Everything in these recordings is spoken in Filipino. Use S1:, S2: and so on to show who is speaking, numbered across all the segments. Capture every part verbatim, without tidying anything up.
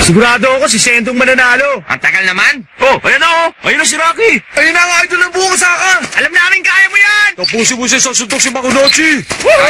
S1: Sigurado ako si Sendong mananalo.
S2: Ang tagal naman.
S1: Oh, ayan na oh. Ayun na si Rocky. Ayun na nga, idol ng buong saka.
S2: Alam namin kaya mo yan!
S1: Tapusin mo siya sa suntok si Makunochi.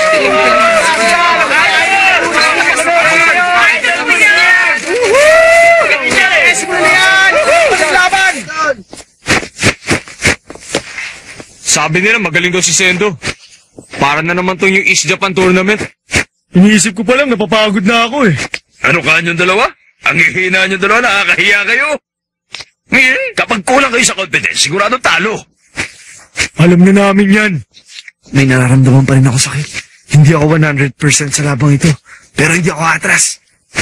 S1: Sabi nila magaling daw si Sendo. Para na naman tong yung East Japan Tournament. Iniisip ko pa lang, napapagod na ako eh. Ano ka niyong dalawa? Ang hihina niyong dalawa, nakakahiya kayo. Ngayon, kapag kulang kayo sa confidence, sigurado talo. Alam na namin yan. May nararamdaman pa rin ako sakit. Hindi ako one hundred percent sa labang ito. Pero hindi ako atras.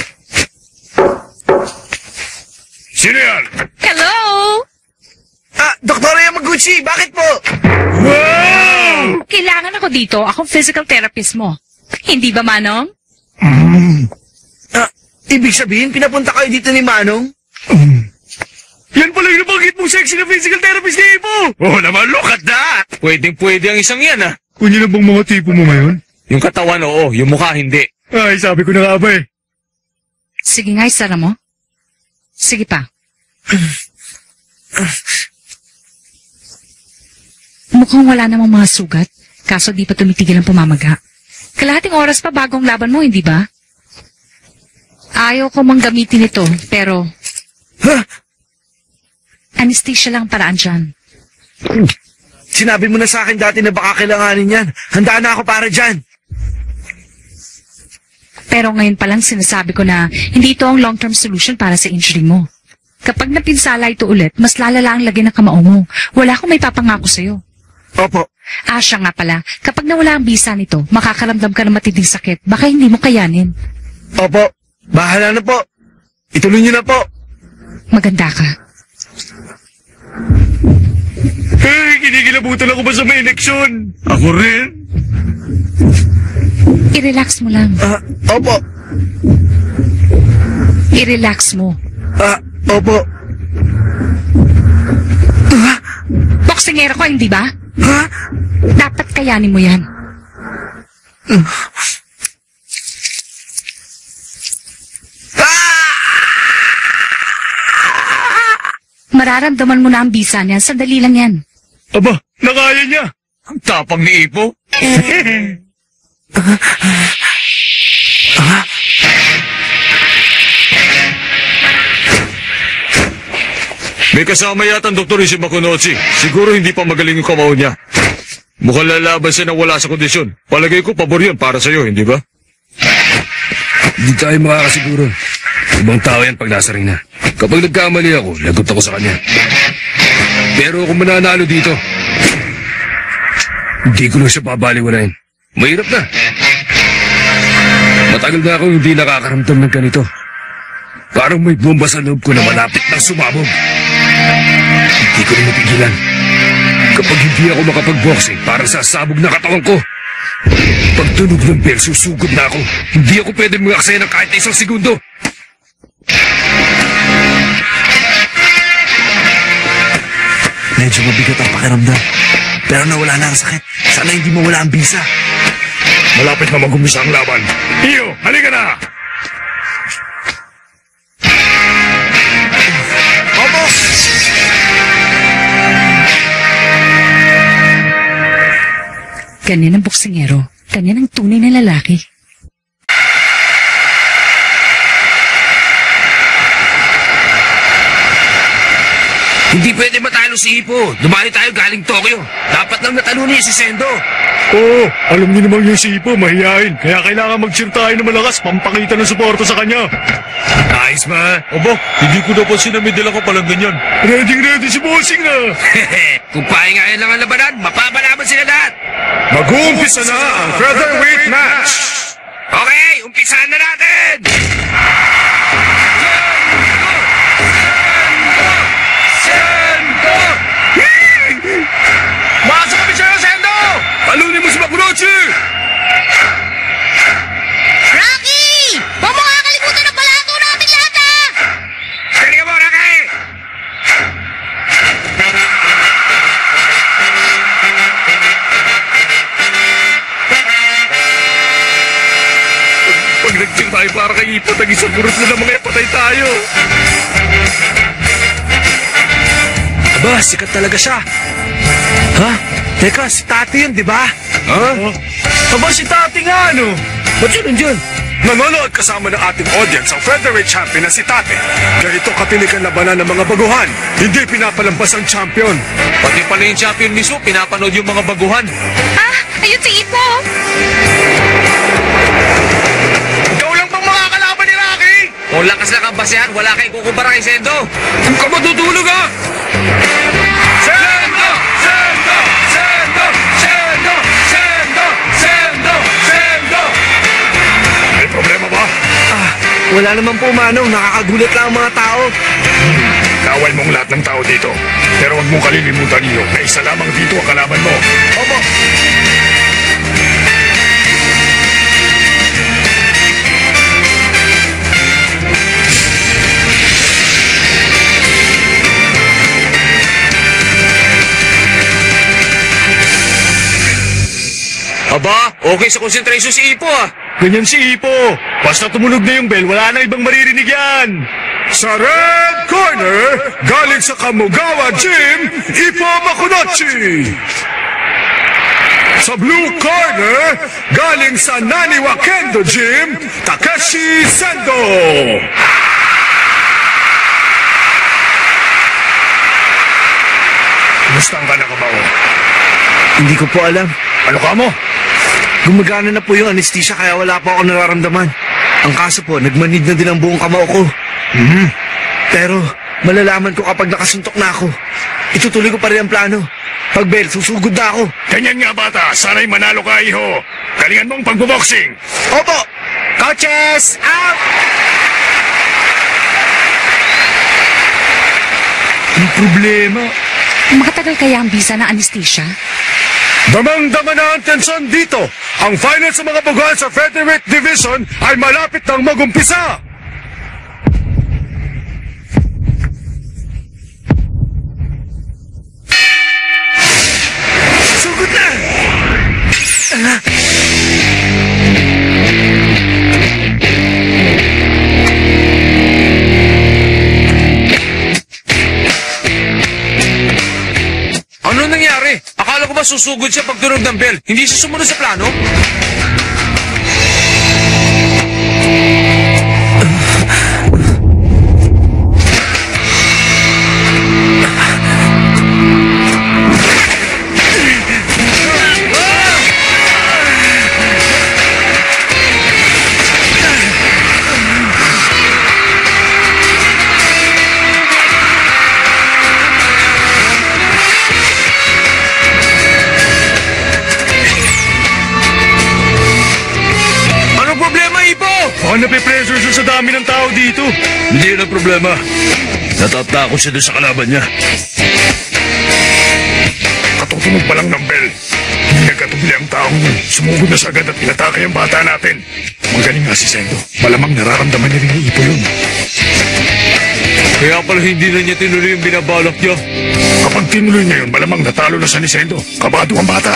S1: Sino yan?
S3: Hello!
S1: Ah, Doktora Yamaguchi, bakit po? Wow!
S3: Kailangan ako dito. Akong physical therapist mo. Hindi ba, Manong?
S1: Mm. Ah, ibig sabihin, pinapunta kayo dito ni Manong? Mm. Yan pala yung nabanggit mong sexy na physical therapist ni Ipo! Oo naman, look at that! Pwedeng pwede ang isang yan, ah. Kung yun na bang mga tipo mo ngayon? Yung katawan, oo. Yung mukha, hindi. Ay, sabi ko na nga ba eh.
S3: Sige nga, isara mo. Sige pa. Mukhang wala namang mga sugat, kaso di pa tumitigil ang pumamaga. Kalahating oras pa bagong laban mo, hindi ba? Ayaw ko mang gamitin ito, pero...
S1: Ha?
S3: Anesthesia lang paraan dyan.
S1: Sinabi mo na sa akin dati na baka kailanganin yan. Handa na ako para dyan.
S3: Pero ngayon pa lang sinasabi ko na hindi ito ang long-term solution para sa injury mo. Kapag napinsala ito ulit, mas lalala ang lagi ng kamao mo. Wala akong may papangako sa'yo.
S1: Opo.
S3: Ah, siya nga pala. Kapag nawala ang bisa nito, makakaramdam ka ng matinding sakit. Baka hindi mo kayanin.
S1: Opo. Bahala na po. Ituloy niyo na po.
S3: Maganda ka.
S1: Hey, kinikilabutan ako ba sa may eleksyon? Ako rin.
S3: I-relax mo lang.
S1: Ah, opo.
S3: I-relax mo.
S1: Ah, opo. Ah,
S3: Boksingero ko, hindi ba?
S1: ha?
S3: Dapat kayanin mo yan. Mararamdaman mo na ang bisa niyan. Sandali lang yan.
S1: Aba, nakaya niya. Ang tapang ni Ipo. May kasama yata ang doktor si Makunochi. Siguro hindi pa magaling yung kamao niya. Mukhang lalaban siya na wala sa kondisyon. Palagay ko pabor yun para sa'yo, hindi ba?
S4: Hindi tayo makakasiguro. Ibang tao yan pag nasa ring na. Kapag nagkamali ako, lagot ako sa kanya. Pero kung mananalo dito, hindi ko na siya babaliwalain. Mahirap na. Matagal na akong hindi nakakaramdam ng ganito. Parang may bomba sa loob ko na malapit na sumabog. Hindi ko na mapigilan. Kapag hindi ako makapag-boxing, parang sasabog na katawan ko. Pag tunog ng bell, susugod na ako. Hindi ako pwede mag-aksaya ng kahit isang segundo. Medyo mabigat ang pakiramdam. Pero nawala na ang sakit. Sana hindi mawala ang bisa.
S1: Malapit na mag-umisa ang laban. Iyo, halika na! Opo!
S3: Ganyan ang boksingero. Ganyan ang tunay na lalaki.
S4: Hindi pwede matalo si Ipo. Dumali tayo galing Tokyo. Dapat lang natalo niya si Sendo.
S1: Oo, alam niyo naman yung si Ipo, mahihain. Kaya kailangan mag-cheer tayo na malakas, pampakita ng suporta sa kanya.
S4: Ayos ba?
S1: Aba, hindi ko napansin na may dala ka palang ganyan. Ready ready si Bossing na!
S4: Kung pahingayan lang ang labanan, mapapalaban sila lahat.
S1: Mag-uumpisa na ang featherweight match!
S4: Okay, umpisahan na natin!
S1: Masa kami sa'yo, Sendo!
S4: Talunin mo si Makunochi!
S5: Rocky! Huwag mo kakalimutan ng balato natin lahat, ha!
S4: Sige mo, Rocky!
S1: Pag nag-cheer tayo para kay Ipot, ang isang kurot na naman kaya patay tayo.
S4: Aba, sikat talaga siya. Ha? Teka, si Tati yun, di ba?
S1: Ha? Aba, si Tati nga, ano?
S4: Ba't yun nandiyan?
S6: Nanonood kasama ng ating audience ang featherweight champion na si Tate. Ganito katinig ang labanan ng mga baguhan. Hindi pinapalampas ang champion.
S1: Pati pala yung champion mismo, pinapanood yung mga baguhan.
S3: Ah, ayun si Ipo.
S2: Ikaw lang bang makakalaban ni Rocky?
S1: Kung lakas lang ang basehan, wala kayong kukumpara kay Sendo. Huwag ka matutulog, ha? Sendo! Sendo! Sendo! Sendo! Sendo! Sendo! Sendo!
S6: May problema ba?
S4: Ah, wala naman po, Manong. Nakakagulat lang ang mga tao.
S6: Kawal mong lahat ng tao dito. Pero huwag mong kalilimutan niyo na isa lamang dito ang kalaban mo.
S1: Opo. Aba, okay sa concentration si Ipo, ah.
S6: Ganyan si Ipo. Basta tumunog na yung bell, wala nang ibang maririnig yan. Sa red corner, galing sa Kamugawa Gym, Ipo Makunochi. Sa blue corner, galing sa Naniwa Kendo Gym, Takeshi Sendo. Kumusta ang ka ba?
S4: Hindi ko po alam.
S6: Ano ka mo?
S4: Gumagana na po yung anesthesia kaya wala pa ako nararamdaman. Ang kaso po, nagmanid na din ang buong kamao ko.
S6: Hmm?
S4: Pero malalaman ko kapag nakasuntok na ako. Itutuloy ko pa rin ang plano. Pag bell, susugod na ako.
S6: Ganyan nga bata, sana'y manalo ka, iho. Galingan mong pagboboxing.
S4: Opo! Coaches, out!
S6: Ang problema?
S3: Makatagal kaya ang bisa ng anesthesia?
S6: Damang-dama na ang tensyon dito. Ang final sa mga baguhan sa featherweight division ay malapit nang magumpisa.
S4: Sugod na! Ah.
S1: Ano nangyari? Akala ko ba susugod siya pag tunog ng bell? Hindi siya sumunod sa plano?
S6: Baka napipressure siya sa dami ng tao dito.
S1: Hindi yun ang problema. Natatakot siya doon sa kalaban niya.
S6: Katutunog pa lang ng bell. Nagkatubli ang taong yun. Sumugod na sa agad at inatake ang bata natin. Magaling nga si Sendo. Malamang nararamdaman niya rin ni Ipo yun.
S1: Kaya pala hindi na niya tinuloy yung binabalak niya.
S6: Kapag tinuloy niya yun, malamang natalo na siya ni Sendo. Kabado ang bata.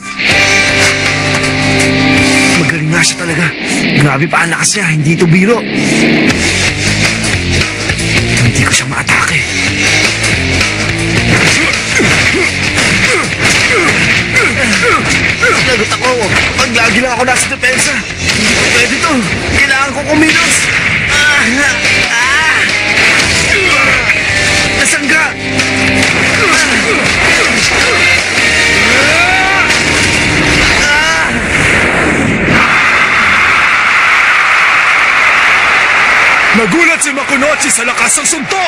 S4: Magaling nga siya talaga. Grabe pa ang lakas niya, hindi ito biro. Hindi ko siya maatake. Lagot ako. Pag lagi lang ako nasa depensa. Hindi ko pwede to. Kailangan ko kumilos. Ah! Ah! Nasangga!
S6: Nagulat si Makunochi sa lakas ng suntok!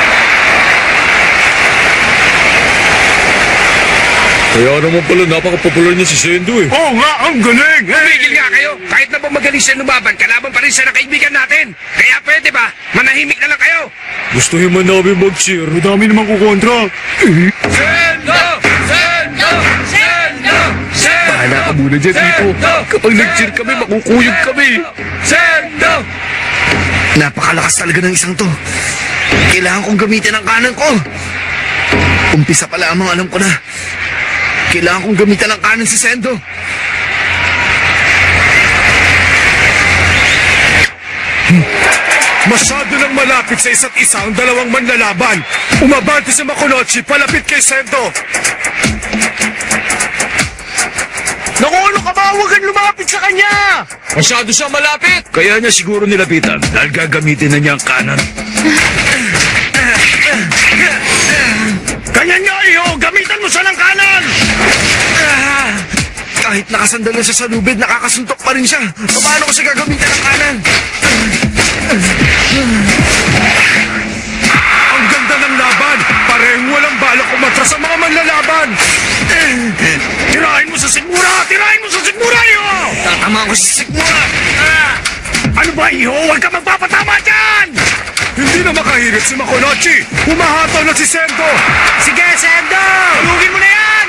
S1: Kaya naman pala napaka-popular niya si Sendo eh.
S6: Oo nga, ang galing!
S2: Tumigil nga kayo. Kahit na ba magaling siya lumaban, kalaban pa rin siya ng kaibigan natin. Kaya pwede ba? Manahimik na lang kayo.
S1: Gusto naman namin mag-cheer.
S6: Ang dami naman kukontra.
S1: Sendo! Sendo! Sendo! Sendo!
S4: Bahala ka muna dyan, Ipo. Kapag nag-cheer kami, makukuyog kami.
S1: Sendo!
S4: Napakalakas talaga ng isang to. Kailangan kong gamitin ang kanan ko. Umpisa pa lamang alam ko na. Kailangan kong gamitin ang kanan si Sendo.
S6: Masyado nang malapit sa isa't isa ang dalawang manlalaban. Umabante si Makunochi palapit kay Sendo.
S1: Naku, ano ka ba? Huwag kang lumapit sa kanya! Masyado siya malapit!
S4: Kaya niya siguro nilapitan dahil gagamitin na niya ang kanan.
S6: Ganyan nga, iyo! Gamitan mo siya ng kanan!
S2: Kahit nakasandal na siya sa lubid, nakakasuntok pa rin siya. Paano ko siya gagamitan ng kanan?
S6: Ang ganda ng laban! Parehong walang balak umatras sa mga manlalaban! Tirahin mo sa Sigmura! Tirahin mo sa Sigmura, iyo!
S2: Tatamaan ko si Sigmura!
S6: Ano ba, iyo? Huwag ka magpapatama dyan! Hindi na makahirit si Makunochi! Humahataw na si Sendo!
S2: Sige, Sendo!
S6: Tulugin mo na yan!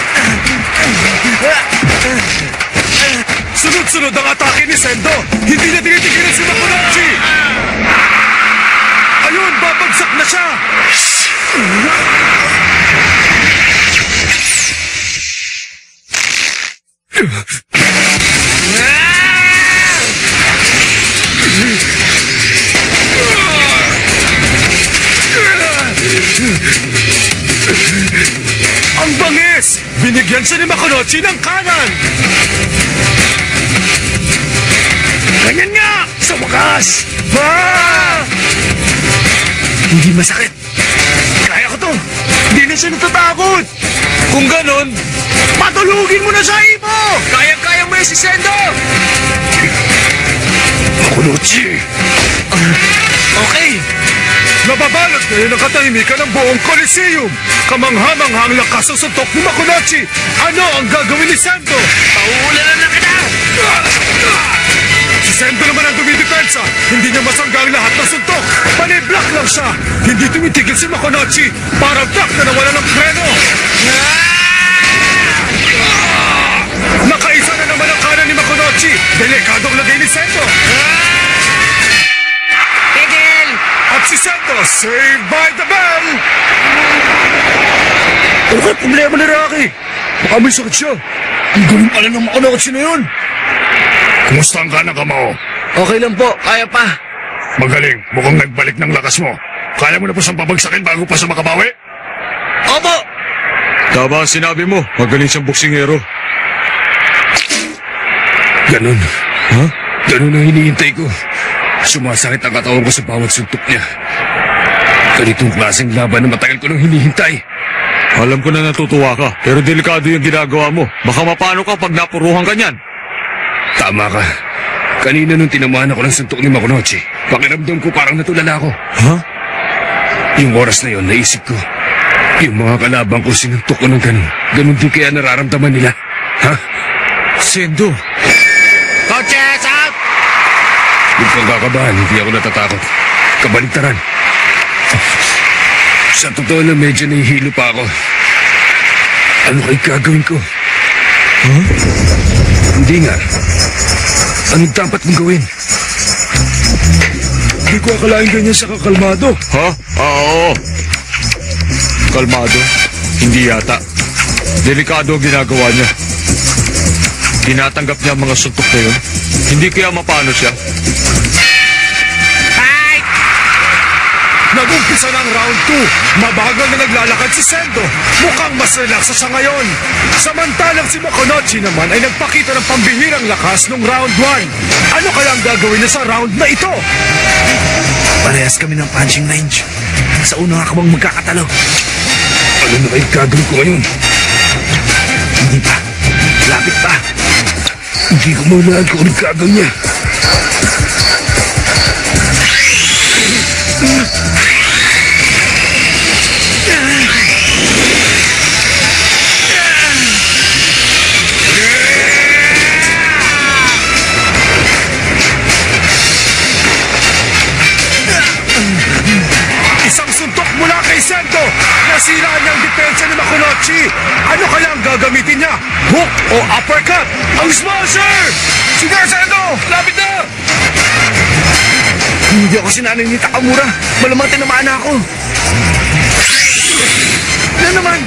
S6: Sunod-sunod ang atake ni Sendo! Hindi niya tinitigilan si Makunochi! Ayun, babagsak na siya! Ang bangis! Binigyan siya ni Makunochi ng kanan! Ganyan nga! Sa wakas! Ah!
S2: Hindi masakit.
S6: Kaya ko to! Hindi na siya natatakot!
S1: Kung ganon,
S6: Patulugin mo na siya, Ibo!
S1: kaya-kaya mo yung si Sendo!
S4: Makunochi!
S1: Okay!
S6: Nababalot ngayon ang katahimikan ng buong Coliseum! Kamangha-manghang lakas ang suntok ni Makunochi! Ano ang gagawin ni Sendo?
S2: Pauulanan na kita!
S6: Si Sendo naman ang dumidepensa! Hindi niya masangga ang lahat ng suntok! Paniblock lang siya! Hindi tumitigil si Makunochi! Para block na nawala ng preno! Nakaisa na naman ang kanan ni Makunochi! Delikadong lagay ni Sendo!
S2: Tigil!
S6: At si Sendo, saved by the bell!
S4: Ano ka problema ni Rocky? Baka may sakit siya. Ang galing pala ng Makunochi na yun. Kumusta ang kanang kamao?
S2: Okay lang po, kaya pa.
S4: Magaling. Mukhang nagbalik ng lakas mo. Kaya mo na po siyang pabagsakin bago pa siya makabawi?
S2: Opo!
S1: Tama ang sinabi mo, magaling siyang boksingero.
S4: Ganon. Ha? Ganon ang hinihintay ko. Sumasakit ang katawan ko sa bawat suntok niya. Ganitong klaseng laban na matagal ko nang hinihintay.
S1: Alam ko na natutuwa ka, pero delikado yung ginagawa mo. Baka mapano ka pag napuruhan ka niyan.
S4: Tama ka. Kanina nung tinamaan ako ng suntok ni Makunochi, pakiramdam ko parang natulala ako.
S1: Ha?
S4: Yung oras na yon, naisip ko, yung mga kalabang ko sinuntok ko ng ganun. Ganun din kaya nararamdaman nila. Ha?
S1: Sendo!
S2: Coaches, out!
S4: Huwag kang kakabahan, hindi ako natatakot. Kabaligtaran. Sa totoo lang, medyo nahihilo pa ako. Ano kayo gagawin ko?
S1: Huh?
S4: Hindi nga. Anong dapat kong gawin?
S6: Hindi ko akalain ganyan siya kakalmado.
S1: Ha? Ah, oo. Kalmado? Hindi yata. Delikado ang ginagawa niya. Tinatanggap niya ang mga suntok na yun. Hindi kaya mapano siya.
S2: Fight!
S6: Nag-umpisa ng round two. Mabagal na naglalakad si Sendo. Mukhang mas relax siya ngayon. Samantalang si Makunochi naman ay nagpakita ng pambihirang lakas nung round one. Ano kaya ang gagawin niya sa round na ito?
S2: Parehas kami ng punching range. Sa una nga kamang magkakatalo.
S4: Ano na kayo gagawin ko ngayon?
S2: Hindi pa. Lapit pa.
S4: Hindi ko maunahan kung anong gagawin niya.
S6: Isang suntok mula kay Sendo. Nasira niya ang depensa ni Makunochi. Ano kaya ang gagamitin niya? Hook o uppercut? Ang smasher! Sige, Sendo! Lapit na!
S2: Hindi ako sinanay ni Takamura. Malamang tinamaan na ako. Ano naman?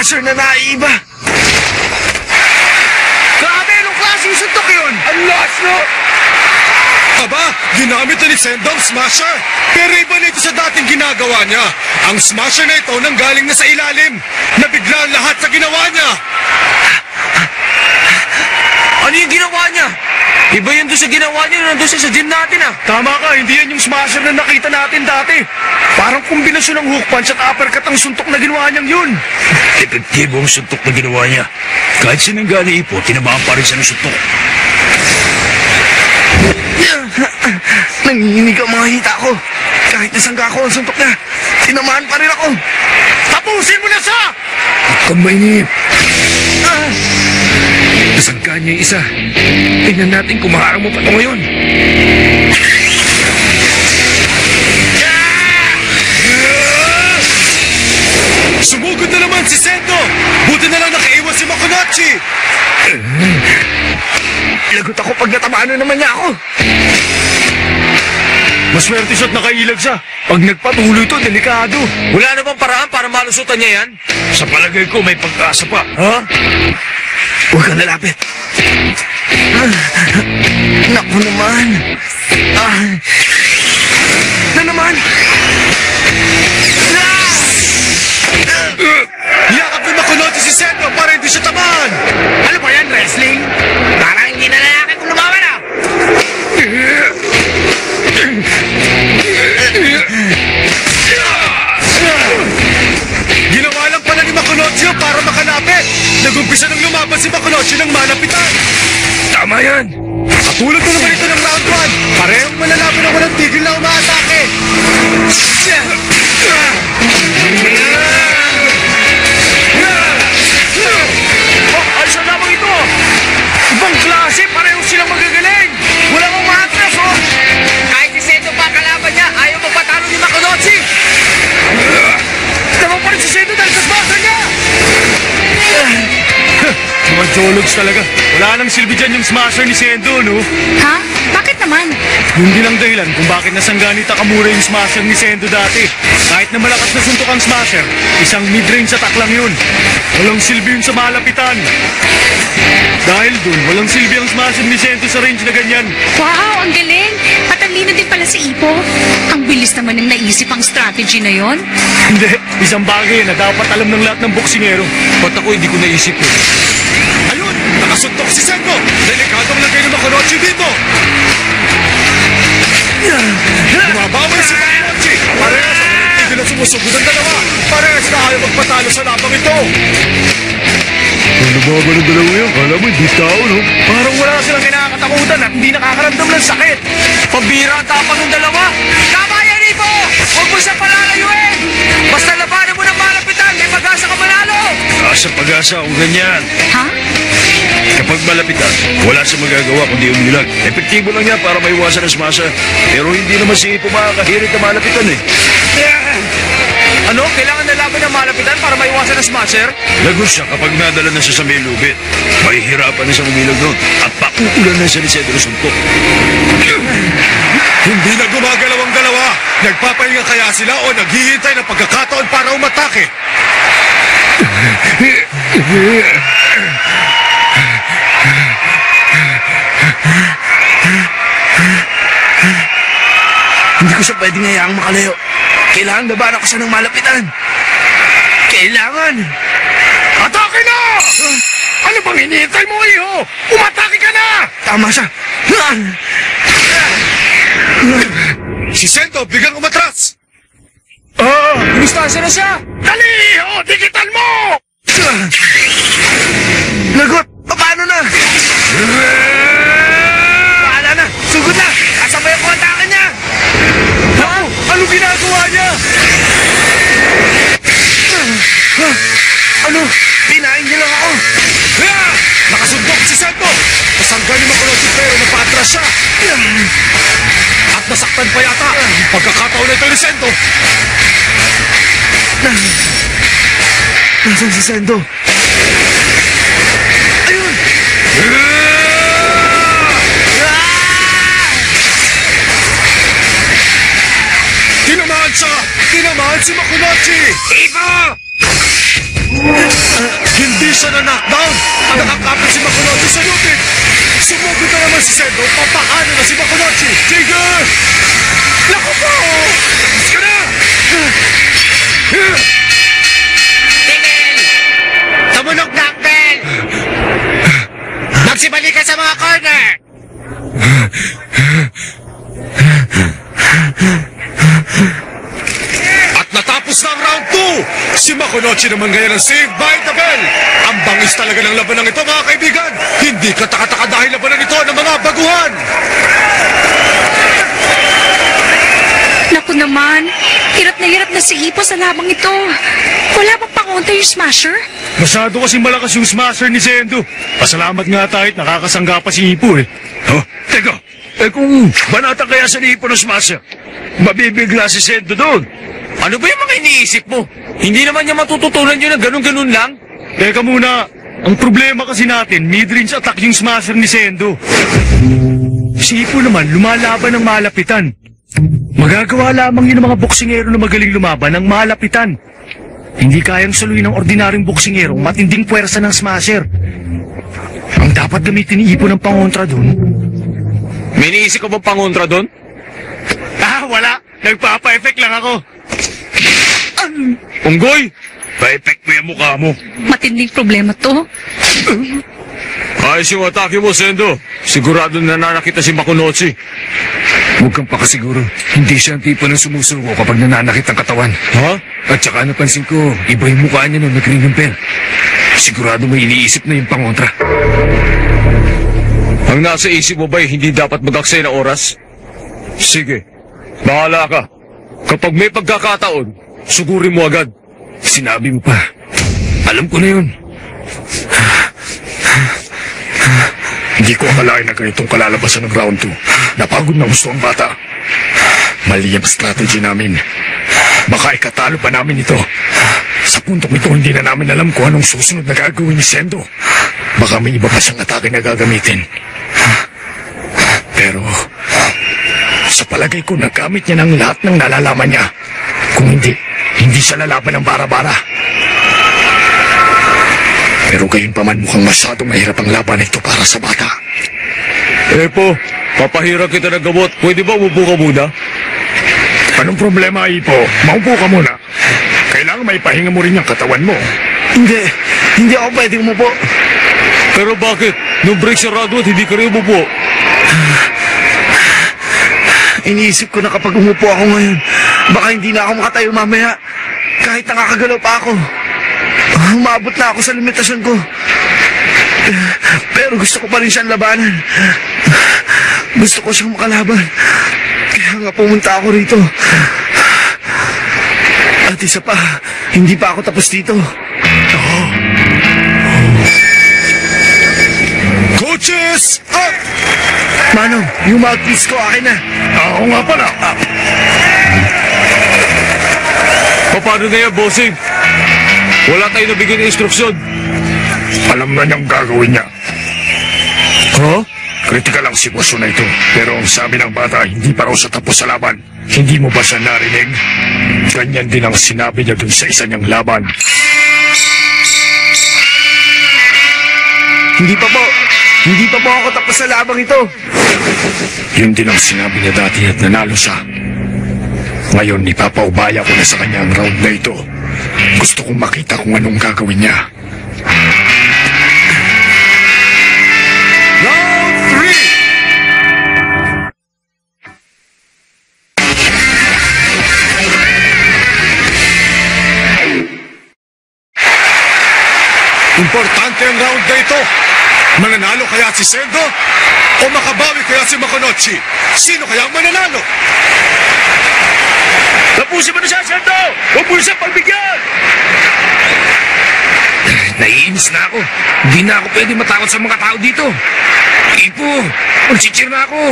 S2: Smasher na naiiba. Grabe, anong klaseng suntok yun? Ang lakas, no?
S6: Aba, ginamit na ni Sendo ang Smasher. Pero iba na ito sa dating ginagawa niya. Ang Smasher na ito nanggaling na sa ilalim. Nabigla ang lahat sa ginawa niya.
S1: Ano yung ginawa niya? Iba yun doon sa ginawa niya, nandun siya sa gym natin ah.
S6: Tama ka, hindi yan yung Smasher na nakita natin dati. Parang kombinasyon ng hook punch at uppercut ang suntok na ginawa niyang yun.
S4: Epektibo ang suntok na ginawa niya. Kahit sinangga ni Ipo, tinamaan pa rin siya ng suntok.
S2: Nanginginig ang mga hita ko. Kahit nasangga ko ang suntok niya, tinamaan pa rin ako.
S6: Tapusin mo na siya!
S4: Huwag kang mainip. Nasangga niya yung isa. Tingnan natin kung maharang mo pa ito ngayon.
S6: Sumugod na naman si Sendo! Buti na lang nakaiwas si Makonachi!
S2: Lagot ako pag natamaan na naman niya ako.
S6: Maswerte siya't nakailag siya. Pag nagpatuloy to, delikado.
S1: Wala na bang paraan para malusutan niya yan?
S4: Sa palagay ko, may pag-asa pa.
S6: Ha?
S2: Huwag kang lalapit. Ah, naku naman. Ah, na naman. Ah!
S6: Yakap ni Makonachi si Sendo para hindi siya tamaan!
S2: Ano ba yan, wrestling? Parang hindi na lalaki kung lumawan ah.
S6: Ginawa lang pala ni Makonachi yun para makalapit. Nagumpisa ng lumaban si Makonachi ng malapitan.
S4: Tama yan.
S6: Katulad na naman ito ng round one. Parehong malalaban na walang tigil na umaatake.
S2: Oh, ayos ang lamang ito. Ibang klase, pareho silang magagaling. Walang umatras, oh. Kahit si Sendo pa kalaban niya, ayaw magpatalo ni Makonachi. Naman pa rin si Sendo dahil sa sponsor niya.
S6: Mga jologs talaga. Wala nang silbi dyan yung Smasher ni Sendo, no?
S3: Ha? Bakit naman?
S6: Yun din ang dahilan kung bakit nasangga ni Takamura yung Smasher ni Sendo dati. Kahit na malakas na suntok ang Smasher, isang mid-range attack lang yun. Walang silbi yun sa malapitan. Dahil dun, walang silbi ang Smasher ni Sendo sa range na ganyan.
S3: Wow, ang galing! Patalino din pala si Ipo. Ang bilis naman ng naisip ang strategy na yon.
S6: Hindi, isang bagay na dapat alam ng lahat ng boksingero.
S1: Ba't ako hindi ko naisip yun?
S6: Ayun! Nakasuntok si Sendo! Delikadong lagay ng Makonachi dito! Bumabawal si Makonachi! Parehas ang tigil na sumusugod ang dalawa! Parehas na ayaw magpatalo sa labang ito! Ano ba ba ng dalawa yan? Kala mo, hindi tao, no? Parang wala silang kinakatakutan at hindi nakakaramdam ng sakit!
S1: Pabira ang tapang ng dalawa! Tama yan, Ipo! Huwag mo siya palalayuin! Basta labanan mo ng malapitan, may pag-asa ka manalo!
S4: Asa pag-asa kung ganyan.
S3: Ha?
S4: Kapag malapitan, wala siyang magagawa kundi umilag. Epektibo lang niya para maiwasan ang smasa. Pero hindi naman si Ipo makakahirit na malapitan eh.
S1: Ano? Kailangan na laban ng malapitan para maiwasan ang smasher?
S4: Lagot siya kapag nadala na siya sa may lubit. Mahihirapan na siya umilag doon at pauulan na siya ni Sendo ng suntok.
S6: Hindi na gumagalaw ang dalawa! Nagpapahinga kaya sila o naghihintay ng pagkakataon para umatake?
S2: Hindi ko siya pwedeng hayaang makalayo. Kailangan labanan ko siya ng malapitan. Kailangan!
S6: Atake na! Ano bang hinihintay mo, iho? Umatake ka na!
S2: Tama siya.
S6: Si Sendo, biglang umatras!
S2: Oh, Inistansya na siya!
S6: Dali, iho! Digital mo!
S2: Lagot! Paano na? Paala na! Sugod na! Kasabay ko ang taka niya!
S6: Ha? Ano ginagawa niya?
S2: Ano? Pinain niya lang ako!
S6: Ah! Nakasundok si Sendo! Nasangga ni Makonachi pero napatras siya! At nasaktan pa yata! Pagkakataon na ito ni Sendo!
S2: Nasaan si Sendo? Ayun!
S6: Tinamaan siya! Tinamaan si Makonachi!
S2: Ipo!
S6: Hindi siya na-knockdown. Ang nakakapit si Makunochi sa lupit. Sumugod na naman si Sendo. Papaano na si Makunochi. Tigger! Naku po! Mas ka na!
S2: Tigil! Tumunog na ang bell! Magsibalik ka sa mga corner!
S6: At natapos na ang round two! Si Makunochi naman ngayon ang saved by the bell! Ang bangis talaga ng labanang ito, mga kaibigan! Hindi kataka-taka dahil labanan ito ng mga baguhan!
S3: Naku naman, hirap na hirap na si Ipo sa labang ito. Wala bang pangunta yung smasher?
S1: Masyado kasi malakas yung smasher ni Sendo. Pasalamat nga tayo at nakakasangga pa si Ipo eh.
S4: Oh, teka. Eh kung banata kaya sa lipo ng smasher, mabibigla si Sendo doon.
S2: Ano ba yung mga iniisip mo? Hindi naman niya matututunan yun na ganun-ganun lang?
S1: Teka muna, ang problema kasi natin, mid-range attack yung smasher ni Sendo. Si Ipo naman, lumalaban ng malapitan. Magagawa lamang yun ng mga boksingero na magaling lumaban ng malapitan. Hindi kayang saluhin ng ordinaryong boksingero matinding puwersa ng smasher. Ang dapat gamitin ni Ipo ng pangontra doon.
S2: May iniisip ko bang pangontra doon?
S1: Ah, wala. Nagpapa-effect lang ako.
S2: Unggoy!
S4: Pa-effect mo yung mukha mo.
S3: Matinding problema to.
S1: Ayos yung atake mo, Sendo. Sigurado na nanakita si Makunochi.
S4: Huwag kang pakasiguro. Hindi siya ang tipo ng sumusuko kapag nananakit ang katawan.
S1: Ha?
S4: At saka napansin ko, iba yung mukha niya nung nag-ring ng bell. Sigurado may iniisip na yung pangontra.
S1: Ang nasa isip mo ba'y hindi dapat mag-aksaya na oras? Sige, bahala ka. Kapag may pagkakataon, sugurin mo agad.
S4: Sinabi mo pa. Alam ko na yun.
S6: Hindi ko akalain na ganitong kalalabasan ng round two. Napagod na gusto ang bata. Mali ang strategy namin. Baka ikatalo pa namin ito. Sa puntong ito, hindi na namin alam kung anong susunod na gagawin ni Sendo. Baka may iba pa siyang atake na gagamitin. Pero, sa palagay ko, nagamit niya ng lahat ng nalalaman niya. Kung hindi, hindi siya lalaban ng bara-bara. Pero gayon pa man mukhang masyadong mahirap ang laban ito para sa bata.
S1: Epo, papahirap kita ng gamot. Pwede ba umupo ka muna?
S6: Anong problema, Ipo? Maupo ka muna. Kailangan may pahinga mo rin yung katawan mo.
S2: Hindi. Hindi ako pwedeng umupo.
S1: Pero bakit? Nung break sa round one, hindi ka rin umupo.
S2: Iniisip ko na kapag umupo ako ngayon, baka hindi na ako makatayo mamaya. Kahit nakakagalaw pa ako. Umabot na ako sa limitasyon ko. Pero gusto ko pa rin siyang labanan. Gusto ko siyang makalaban. Kaya nga pumunta ako rito. At isa pa, hindi pa ako tapos dito.
S6: Oh. Coaches! Up!
S2: Manong, yung mouthpiece ko akin na.
S6: Ako nga pala. Ah.
S1: Paano na yan, bossing? Wala tayo nabigyan ng instruksyon.
S6: Alam na niyang gagawin niya.
S1: Huh?
S6: Kritikal ang sitwasyon na ito. Pero ang sabi ng bata, hindi pa raw siya tapos sa laban. Hindi mo ba siya narinig? Ganyan din ang sinabi niya dun sa isa niyang laban.
S2: Hindi pa po. Hindi pa po ako tapos sa labang ito.
S6: Yun din ang sinabi niya dati at nanalo siya. Ngayon, ipapaubaya ko na sa kanya ang round na ito. Gusto kong makita kung anong gagawin niya. Round three! Importante ang round na ito. Mananalo kaya si Sendo? O makabawi kaya si Makunochi? Sino kaya ang mananalo?
S1: Tapusin mo na siya, Sendo! Huwag mo na siyang pagbigyan!
S4: Naiinis na ako. Hindi na ako pwede matakot sa mga tao dito. Ipo, magsicheer na ako.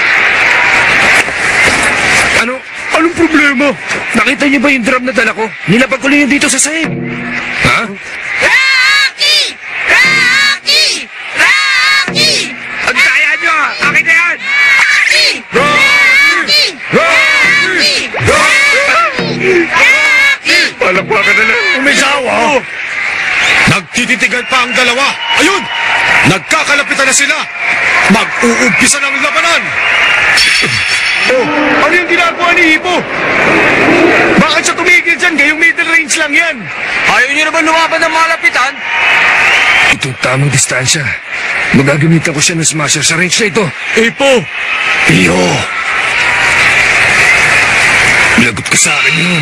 S4: Ano? Anong problema? Nakita niyo ba yung drum na dala ko? Nilapag ko lang yun dito sa sahig. Ha?
S5: Rocky! Rocky! Rocky!
S4: Ang kaya niyo ah! Akin na yan!
S5: Rocky! Rocky! Rocky! Rocky!
S6: Palakpakan na lang. Umisawa. tititigan pa ang dalawa. Ayun! Nagkakalapitan na sila. Mag-uumpisa ng labanan.
S2: Oh, ano yung ginagawa ni Hippo? Bakit siya tumigil dyan? Gayong middle range lang yan. Ayaw niyo naman lumaban ng malapitan?
S4: Ito tamang distansya. Magagamitan ko siya ng smasher sa range na ito.
S2: Hippo!
S4: Iyo! Lagot ka sa akin yun.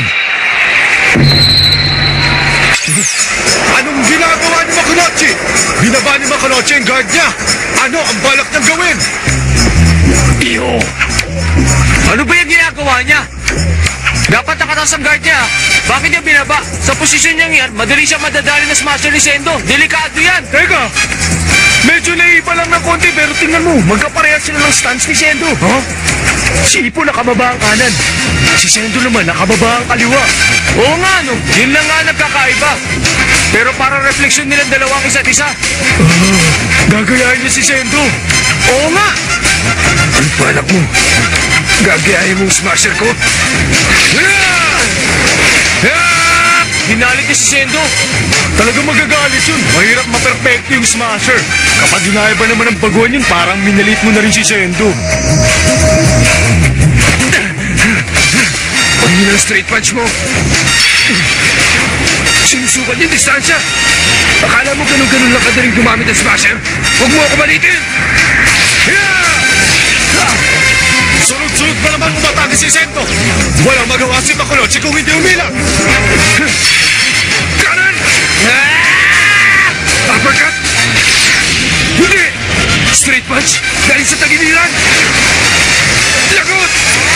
S6: Anong ginagawa ni Makunochi? Binaba ni Makunochi ang guard niya. Ano ang balak niyang gawin?
S4: Iyo!
S2: Ano ba yung ginagawa niya? Dapat nakataas ang guard niya. Bakit niya binaba? Sa posisyon niyang yan, madali siya madadali na smasher ni Sendo. Delikado yan. Teka, medyo naiiba lang ng konti pero tingnan mo, magkaparehas sila ng stance ni Sendo. Huh? Si Hippo nakababa ang kanan. Si Sendo naman nakababa ang kaliwa. Oo nga no, yun lang nga nagkakaiba. Pero para refleksyon nilang dalawang isa't isa. Uh, gagayahin niya si Sendo. Oo nga.
S4: Ano balak mo? Gagayahin mong smasher ko?
S2: Hinalit niya si Sendo. Talagang magagalit yun. Mahirap maperfecto yung smasher. Kapag ginaiba naman ang baguhan yun, parang minalit mo na rin si Sendo.
S4: Pagin ang straight punch mo. Sinusukat yung distansya. Akala mo ganun-ganun lang kadaling gumamit ng smasher? Huwag mo ako malitin!
S6: Sunod-sunod pa naman umatake si Sendo. Walang magawa si Makunochi kung hindi umilang.
S4: Kanan! Uppercut! Hindi! Straight punch! Galing sa tagiliran! Lagot!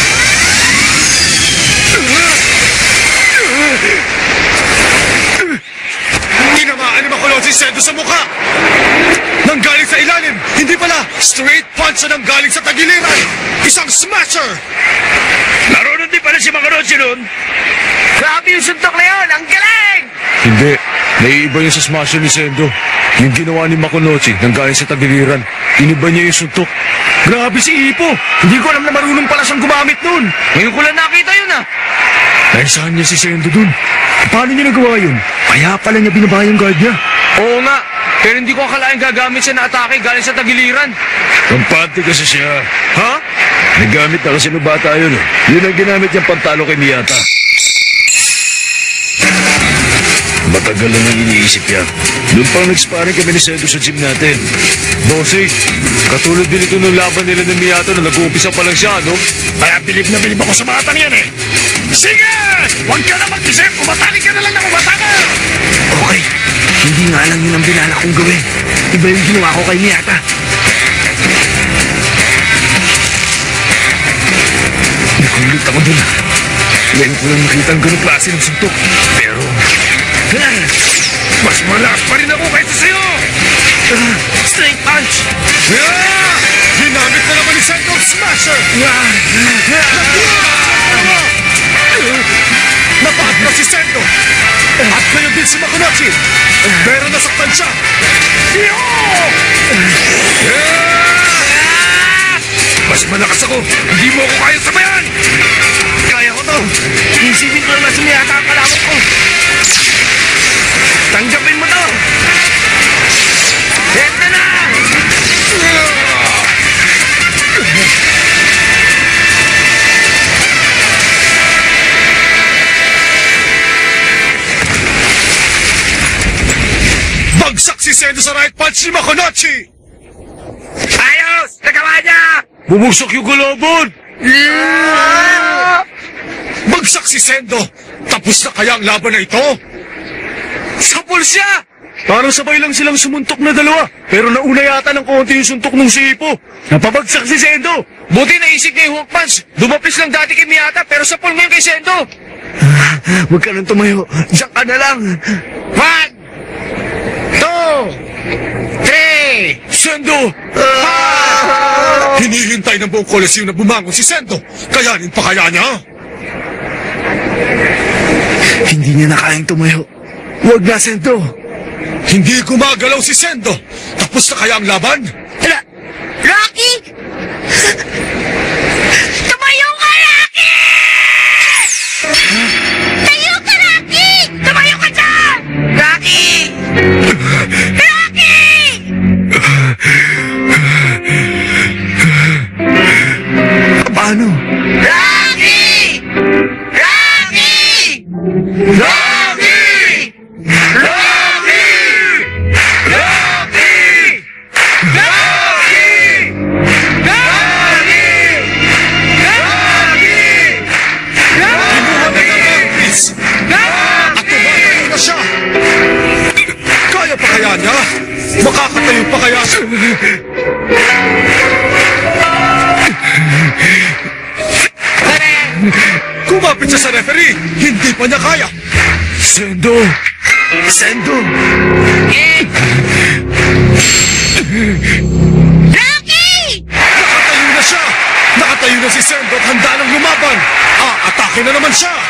S6: Tinamaan ni Makunochi si Sendo sa mukha. Nanggaling sa ilalim. Hindi pala. Straight punch na nanggaling sa tagiliran. Isang smasher!
S4: Naroon din pala si Makunochi nun!
S2: Grabe yung suntok na yun! Ang galing!
S1: Hindi. Naiiba yung sa smasher ni Sendo. Yung ginawa ni Makunochi nang galing sa tagiliran. Iniba niya yung suntok.
S2: Grabe si Hippo! Hindi ko alam na marunong pala siyang gumamit nun. Ngayon ko lang nakita yun ah.
S1: Naisahan niya si Sendo dun. Paano niya nagawa yun? Kaya pala niya binaba yung guard niya.
S2: Oo nga. Pero hindi ko akalain gagamit siya na atake galing sa tagiliran.
S1: Kampante kasi siya.
S2: Ha?
S1: Nagamit na kasi ng bata yun. Eh. Yun ang ginamit niyang pantalo kay Miyata. Matagal na nang iniisip yan. Doon pang nag-sparring kami ni Sendo sa gym natin. Bossy, katulad din ito nung laban nila ng Miyata na nag-uumpisa pa lang siya, no?
S4: Kaya bilib na bilib ako sa batang yan eh! Sige! Huwag ka na mag-isip! Umatali ka na lang na umataka! Okay, hindi nga lang yun ang binala kong gawin. Iba yung ginawa ko kay Miyata. Nakulit ako dun. Ngayon ko lang nakita ang ganong klase ng suntok. Pero... mas malakas pa rin ako kaysa sa'yo! Uh, straight punch!
S6: Ah! Ginamit na naman ni Sendo ang smasher! Napahagpa si Sendo! At kayo din si Makunochi! Pero nasaktan siya!
S4: Mas malakas ako! Hindi mo ako kaya sabayan!
S2: Kaya ko to. Isipin ko na sumiyata ang kalawat ko. Tanggapin mo to! Eto na!
S6: Bagsak si Sendo sa right punch ni Makunochi!
S2: Ayos! Nagawa niya!
S1: Bumugsak yung galabon!
S6: Bagsak si Sendo! Tapos na kaya ang laban na ito?
S2: Sapul siya!
S1: Parang sabay lang silang sumuntok na dalawa. Pero nauna yata ng konti yung suntok ng si Hippo. Napabagsak si Sendo.
S2: Buti naisip niya yung hook punch. Dumapis lang dati kay Miyata pero sapul ngayon kay Sendo.
S4: Huwag ka nang tumayo. Diyan ka na lang.
S2: One! Two! Three!
S6: Sendo! Hinihintay ng buong Coliseum na bumangon si Sendo. Kayanin pa kaya niya?
S4: Hindi niya na kayang tumayo. Huwag na, Sendo.
S6: Hindi gumagalaw si Sendo. Tapos na kaya ang laban?
S5: Ra Rocky! Tumayo ka, Rocky! Tayo ka, Rocky! Tumayo ka dyan! Rocky!
S6: Makakatayo pa kaya siya? Kumapit siya sa referee! Hindi pa niya kaya!
S4: Sendo! Sendo!
S5: Rocky!
S6: Nakatayo na siya! Nakatayo na si Sendo at handa nang lumaban! Ah, atake na naman siya!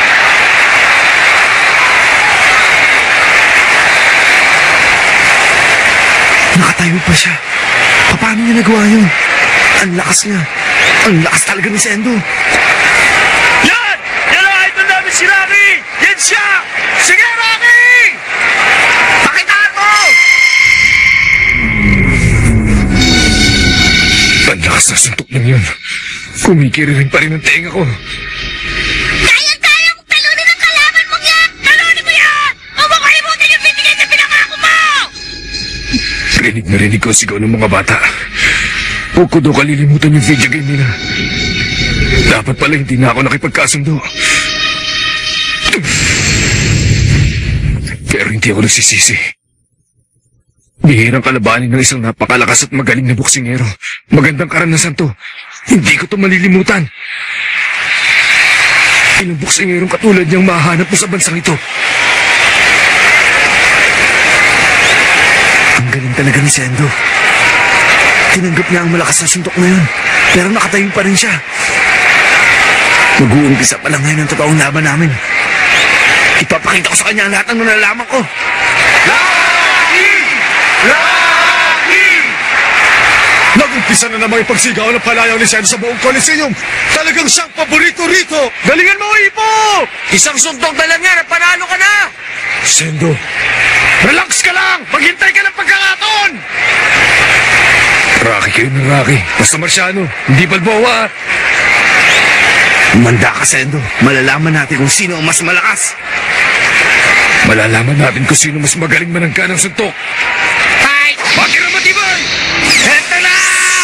S4: Nakatayo pa siya. Paano niya nagawa yun? Ang lakas niya. Ang lakas talaga ni Sendo.
S2: Yan! Yan ang idol namin si Rocky! Yan siya! Sige, Rocky! Pakitaan mo!
S4: Ang lakas na suntok lang yun. Kumikiririn pa rin ang tenga ko.
S5: Kayang-kaya kong talunin ang kalaban mong yan! Talunin mo yan! Huwag mo kalimutan yung binigay na pinangako mo!
S4: Rinig na rinig ko ang sigaw ng mga bata. Huwag ko daw kalilimutan yung video game nila. Dapat pala hindi na ako nakipagkasundo. Pero hindi ako nagsisisi. Bihirang kalabanin ng isang napakalakas at magaling na boksingero. Magandang karanasan to. Hindi ko to malilimutan. Ilang boksingerong katulad niyang mahanap mo sa bansang ito. Ang galing talaga ni Sendo. Tinanggap niya ang malakas na suntok na yun. Pero nakatayo pa rin siya. Mag-uumpisa pa lang ngayon ang totoong laban namin. Ipapakita ko sa kanya ang lahat ng nalalaman ko.
S6: Nag-umpisa na naman yung pagsigaw ng palayaw ni Sendo sa buong Coliseum. Talagang siyang paborito rito.
S2: Galingan mo, Ipo! Isang suntok na lang yan at panalo ka na!
S4: Sendo,
S2: Relax ka lang! Maghintay ka ng pagkakataon!
S4: Rocky kayo ng Rocky. Basta Marciano, hindi balboa. Manda ka, Sendo. Malalaman natin kung sino ang mas malakas. Malalaman natin kung sino mas magaling manangka ng suntok.
S2: Ay!
S4: Bakit na matibay?
S2: Heto na!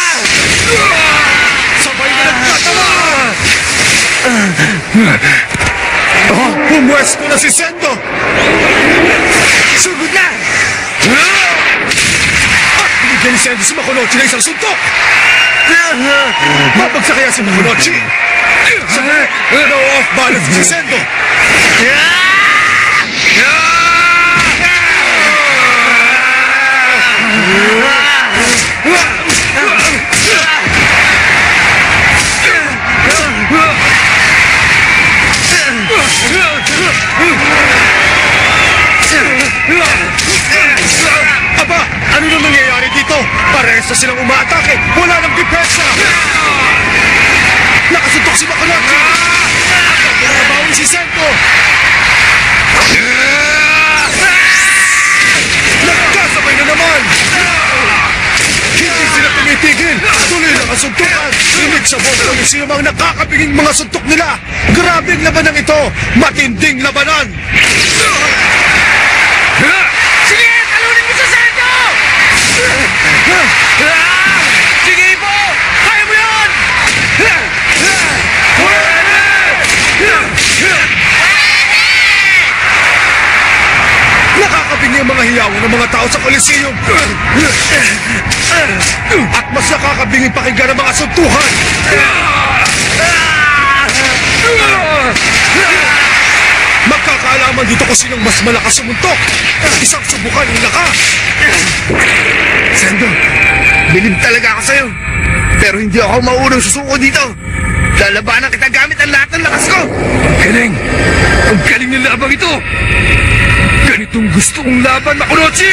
S6: Sabay na nagkatawa! Oh, pumwesto na si Sendo!
S2: Sugod na!
S6: At binigyan ni Sendo si Makunochi na isang suntok! Mabagsak kaya si Makunochi! No off balance si Sendo! Aba, ano nang nangyayari dito? Parehas na silang umaatake! Wala nang depensa! Nakasuntok si Makunochi! Pinabawi si Sendo! Nagkasabay na naman! Hindi sila tumitigil! Tuloy lang ang suntukan! Inig sa buong Coliseum ang nakakabinging mga suntok nila! Grabing labanan ito! Matinding labanan!
S2: Sige! Talunin mo sa Sendo! Sige, Ipo! Kaya mo yun!
S6: Nakakabingi ang mga hiyawan ng mga tao sa Coliseum! At mas nakakabingi pakinggan ang mga suntukan! Magkakaalaman dito kung sinong mas malakas sumuntok! Isang subukan ang lakas!
S4: Sendo, bilib talaga ako sa'yo. Pero hindi ako maunang susuko dito. Lalabanan kita gamit ang lahat ng lakas ko. Galing! Ang galing ng labang ito! Ganitong gusto kong laban, Makunochi!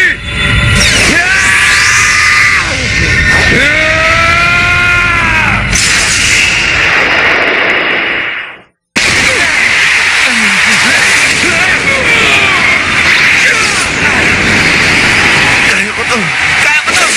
S4: Kaya ko to! Kaya ko to!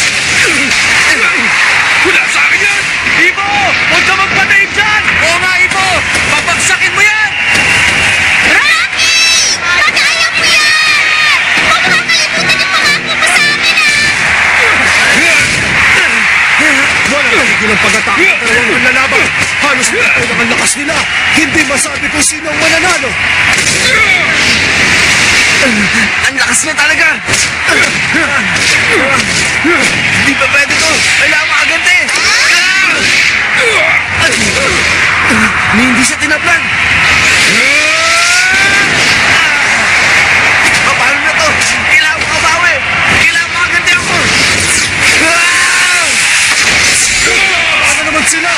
S4: Wala sa akin yan!
S2: Ipo! Huwag ka magpatay dyan! Oo nga, Ipo! Papagsakin mo yan!
S5: Rocky! Kagaya mo yan! Huwag mo kakalimutan yung pangako mo sa akin, ah!
S6: Walang tigil ang pag-atake ng dalawang manlalaban! Halos matay lang ang lakas nila! Hindi masabi kung sino ang mananalo!
S2: Ang lakas niya talaga! Hindi pa pwede to! Kailangan makagante! Ni hindi siya tinaplan! O, paano na to? Kailangan makabawi! Kailangan makagante ako!
S6: Paano naman sila?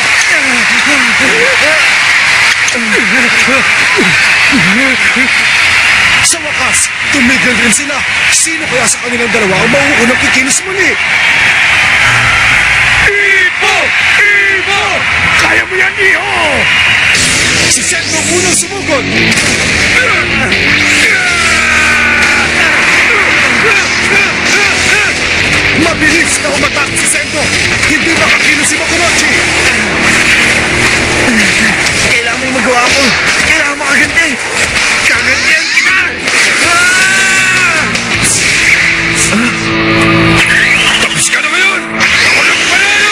S6: Sa wakas, tumigil rin sila. Sino kaya sa kanilang dalawa ang mauunang kikinis muli? Ipo! Ipo! Kaya mo yan, Iho! Si Sendo ang unang sumugod! Mabilis na umatak si Sendo! Hindi makakilos si Makunochi!
S2: Kailangan may magawa ko! Kailangan makagante! Kagantihan kita!
S4: Tapos ka na ngayon! Ako lang panalo!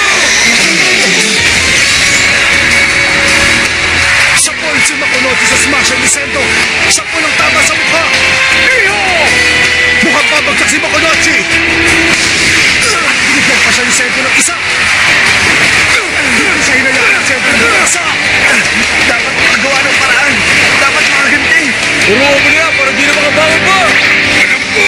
S6: Sa point si Makunochi sa smasher ni Sendo! Siya po ng tama sa mukha! Iho! Mukhang babagsak si Makunochi! Binigyan pa siya ni Sendo ng isa! Hindi siya hinayaan ng Sendo ng isa!
S2: Dapat makagawa ng paraan! Dapat makagante!
S1: Uruan mo na yan para di na makabangon pa!
S4: Alam ko!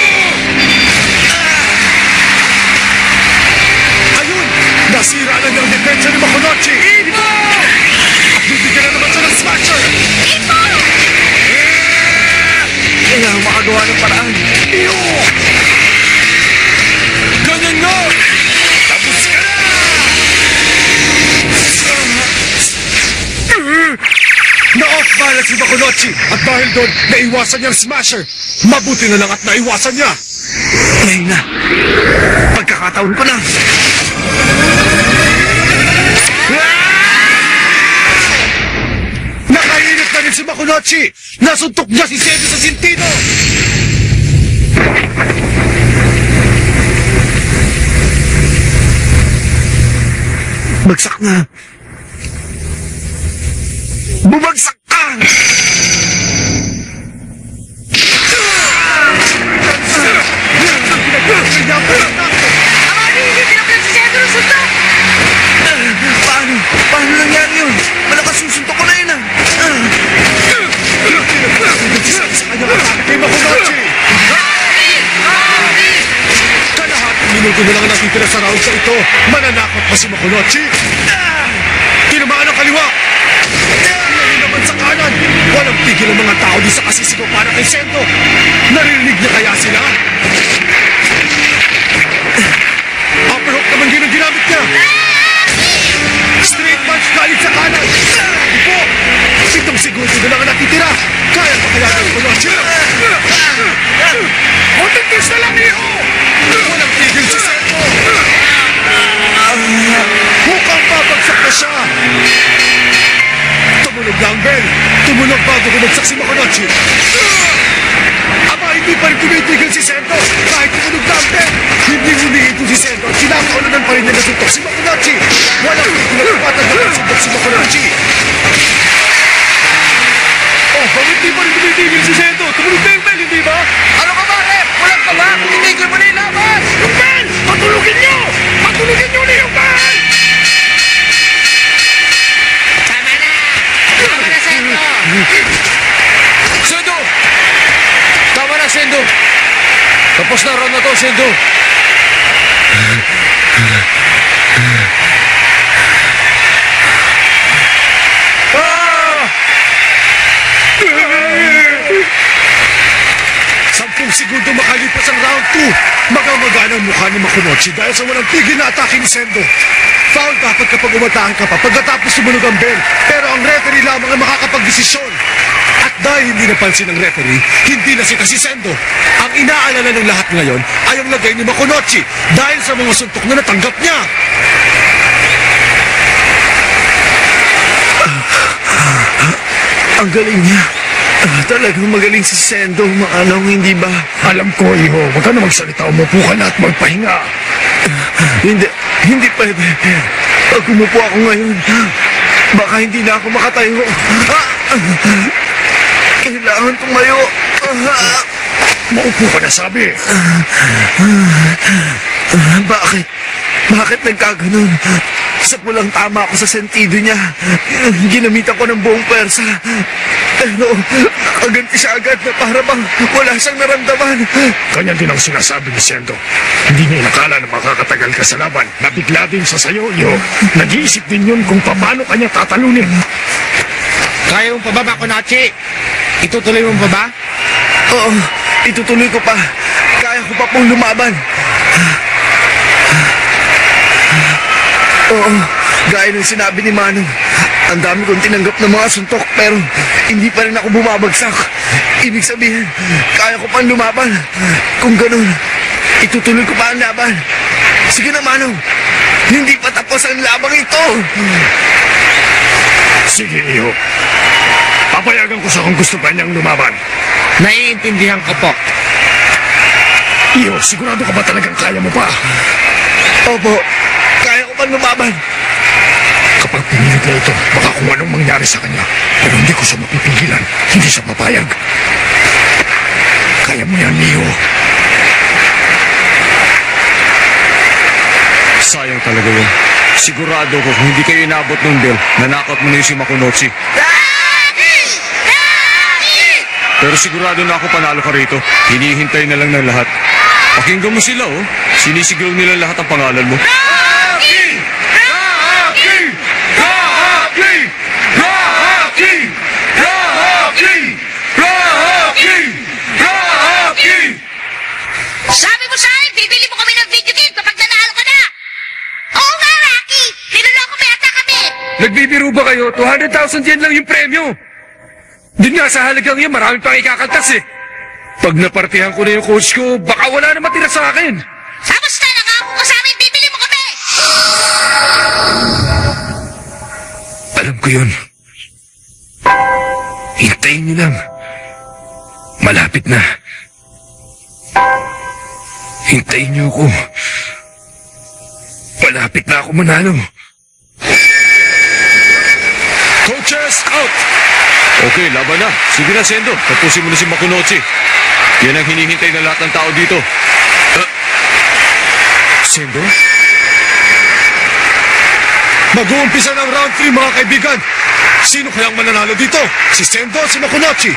S6: Ayun! Nasira na ng depensa ni Makunochi! Iho! At bibigyan na naman siya ng smasher!
S2: Kailangan makagawa ng paraan!
S6: Iho!
S1: Ganyan nga!
S4: Tapos ka na!
S6: Na-off balance si Makunochi at dahil doon, naiwasan niyang smasher. Mabuti na lang at naiwasan niya.
S2: Ngayon na! Pagkakataon ko na!
S6: Nakainit na rin si Makunochi. Nasuntok niya si Sendo sa sintino.
S2: Bagsak na! Bumagsak ka! Paano? Paano nangyari yun? Malakas yung suntok ko na yun ah!
S6: Sa kanyang atake kay Makunochi. Kalahating minuto na lang ang natitira sa round sa ito. Mananakot pa si Makunochi. Tinamaan ang kaliwa. Ngayon naman sa kanan. Walang tigil ang mga tao di sa kasisigaw para kay Sendo. Narinig niya kaya sila? Upper hook naman din ang ginamit niya. Straight punch galit sa kanan. Ipo! Pitong segundo na lang ang natitira. Kaya pa kaya ng Makunochi? Kontintis na lang, Iho! Walang tigil si Sendo. Mukhang babagsak na siya. Tumunog na ang bell. Tumunog bago bumagsak si Makunochi. Aba, hindi pa rin tumitigil si Sendo. Kahit tumunog na ang bell, hindi humihinto si Sendo. Kinakaunanan pa rin niya nasuntok si Makunochi. Walang pinagpapatan na nasuntok si Makunochi.
S1: Oh, bakit di pa rin tumitigil si Sendo? Tumunog na yung bell, hindi ba?
S2: Ano ka ba, Rep? Walang ka ba? Titigil mo na yung labas!
S1: Yung bell! Patulugin niyo! Patulugin niyo na yung bell!
S5: Tama na! Tama na, Sendo!
S1: Sendo! Tama na, Sendo! Tapos na round na to, Sendo!
S6: Sampung segundo makalipas ang round two. Magamagaan ang mukha ni Makunochi dahil sa walang tigil na atake ni Sendo. Foul dapat kapag umatahan ka pa pagkatapos sumunog ang bell. Pero ang referee lamang ang makakapagdesisyon. At dahil hindi napansin ng referee, hindi nasita si Sendo. Ang inaalala ng lahat ngayon ay ang lagay ni Makunochi dahil sa mga suntok na natanggap niya.
S2: Ang galing niya. Ah, talagang magaling si Sendo, maanong hindi ba?
S4: Alam ko, Iho. Huwag ka na magsalita. Umupo ka na at magpahinga.
S2: Hindi, hindi pwede. Pag umupo ako ngayon, baka hindi na ako makatayo. Ah! Kailangan tumayo. Ah!
S4: Maupo ka na sabi.
S6: Bakit? Bakit nagkaganon? Sa pulang tama ako sa sentido niya. Ginamitan ko ng buong pwersa. Pero nakaganti siya agad na para bang wala siyang naramdaman.
S4: Kanya din ang sinasabi ni Sendo. Hindi niya inakala na makakatagal ka sa laban. Nabigla din sa sayo, iyo. Nag-iisip din yun kung paano kanya tatalunin.
S2: Kaya mo pa ba, Makonachi? Itutuloy mo pa ba?
S6: Oo, itutuloy ko pa. Kaya ko pa pong lumaban. Oo, gaya ng sinabi ni Manong. Ang dami kong tinanggap ng mga suntok pero hindi pa rin ako bumabagsak. Ibig sabihin, kaya ko pang lumaban. Kung ganun, itutuloy ko pa ang laban. Sige na, Manong. Hindi pa tapos ang labang ito.
S4: Sige, iyo. Papayagan ko siya kung gusto ba niyang lumaban.
S2: Naiintindihan ko po.
S4: Iyo, sigurado ka ba talagang kaya mo pa?
S6: Opo, kaya ko pang lumaban.
S4: Kapag pinilit na ito, baka kung anong mangyari sa kanya. Pero hindi ko siya mapipigilan. Hindi siya papayag. Kaya mo yan, Iyo.
S1: Sayang talaga yun. Sigurado ko kung hindi kayo inabot ng bell, nanakot mo na yung si Makunochi. Pero sigurado na ako panalo ka rito. Hinihintay na lang ng lahat. Pakinggan mo sila, oh. Sinisigaw nila lahat ang pangalan mo.
S4: Rocky! Rocky! Rocky! Rocky! Rocky! Rocky! Rocky!
S5: Sabi mo sa akin, bibili mo kami ng video game kapag nanalo ka na! Oo nga, Rocky! Niloloko mo yata kami!
S4: Nagbibiro ba kayo? two hundred thousand yen lang yung premyo. Din nga sa halagang yan, marami pang ikakaltas eh. Pag napartihan ko na yung coach ko, baka wala na matira sa akin.
S5: Tapos na, nangako ka sa amin, bibili mo kami!
S4: Alam ko yun. Hintayin niyo lang. Malapit na. Hintayin niyo ako. Malapit na ako manalo.
S6: Coaches, out!
S1: Okay, laban na. Sige na, Sendo. Tapusin mo na si Makunochi. Yan ang hinihintay ng lahat ng tao dito. Uh, Sendo?
S6: Mag-uumpisa ng round three, mga kaibigan. Sino kayang mananalo dito? Si Sendo o si Makunochi?